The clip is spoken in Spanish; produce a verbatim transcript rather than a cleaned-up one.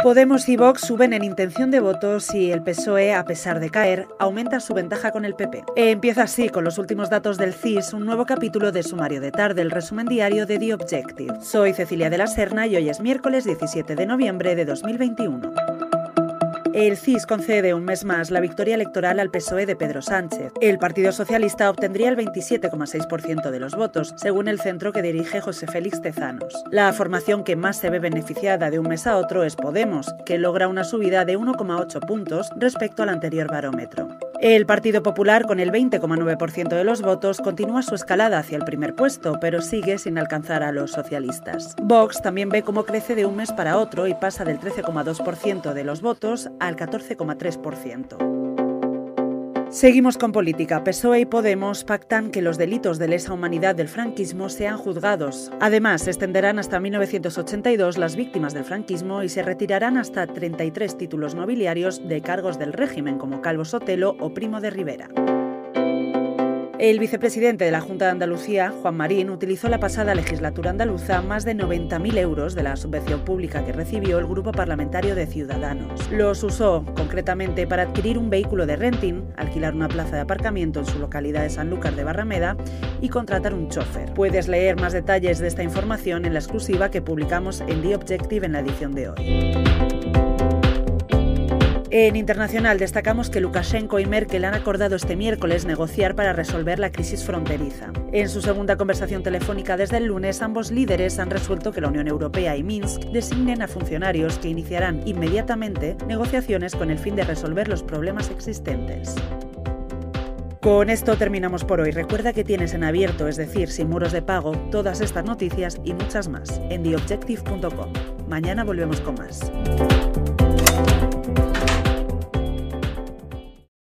Podemos y Vox suben en intención de votos y el P S O E, a pesar de caer, aumenta su ventaja con el P P. Empieza así, con los últimos datos del C I S, un nuevo capítulo de Sumario de Tarde, el resumen diario de The Objective. Soy Cecilia de la Serna y hoy es miércoles diecisiete de noviembre de dos mil veintiuno. El C I S concede un mes más la victoria electoral al P S O E de Pedro Sánchez. El Partido Socialista obtendría el veintisiete coma seis por ciento de los votos, según el centro que dirige José Félix Tezanos. La formación que más se ve beneficiada de un mes a otro es Podemos, que logra una subida de uno coma ocho puntos respecto al anterior barómetro. El Partido Popular, con el veinte coma nueve por ciento de los votos, continúa su escalada hacia el primer puesto, pero sigue sin alcanzar a los socialistas. Vox también ve cómo crece de un mes para otro y pasa del trece coma dos por ciento de los votos al catorce coma tres por ciento. Seguimos con política. P S O E y Podemos pactan que los delitos de lesa humanidad del franquismo sean juzgados. Además, se extenderán hasta mil novecientos ochenta y dos las víctimas del franquismo y se retirarán hasta treinta y tres títulos nobiliarios de cargos del régimen, como Calvo Sotelo o Primo de Rivera. El vicepresidente de la Junta de Andalucía, Juan Marín, utilizó la pasada legislatura andaluza más de noventa mil euros de la subvención pública que recibió el Grupo Parlamentario de Ciudadanos. Los usó, concretamente, para adquirir un vehículo de renting, alquilar una plaza de aparcamiento en su localidad de Sanlúcar de Barrameda y contratar un chofer. Puedes leer más detalles de esta información en la exclusiva que publicamos en The Objective en la edición de hoy. En internacional destacamos que Lukashenko y Merkel han acordado este miércoles negociar para resolver la crisis fronteriza. En su segunda conversación telefónica desde el lunes, ambos líderes han resuelto que la Unión Europea y Minsk designen a funcionarios que iniciarán inmediatamente negociaciones con el fin de resolver los problemas existentes. Con esto terminamos por hoy. Recuerda que tienes en abierto, es decir, sin muros de pago, todas estas noticias y muchas más en the objective punto com. Mañana volvemos con más.